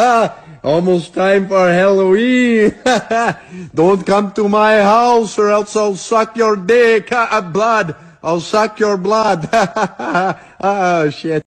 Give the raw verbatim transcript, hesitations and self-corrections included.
Almost time for Halloween. Don't come to my house or else I'll suck your dick. Blood. I'll suck your blood. Oh, shit.